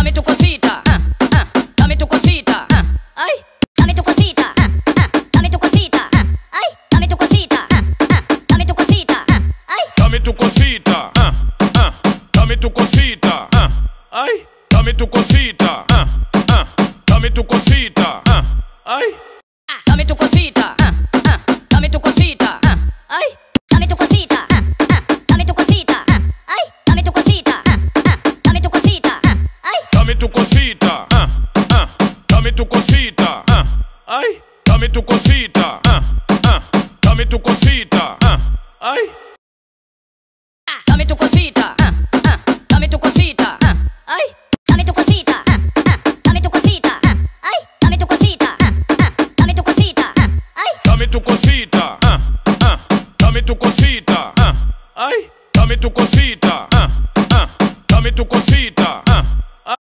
dame tu cosita, dame tu cosita, ay, dame tu cosita, dame tu cosita, ay, dame tu cosita, dame tu cosita, ay, dame tu cosita, dame tu cosita, ay, dame tu cosita, dame tu cosita, ay, dame tu cosita, dame tu cosita, ay, dame tu cosita, dame tu cosita, ay, dame tu cosita, dame tu cosita, ay, dame tu cosita, dame tu cosita, ay, dame tu cosita, dame tu cosita, ay, dame tu cosita, dame tu cosita, ay, dame tu cosita, dame tu cosita, ay, dame tu cosita, dame tu cosita, ay, dame tu cosita, dame tu cosita, ay, dame tu cosita.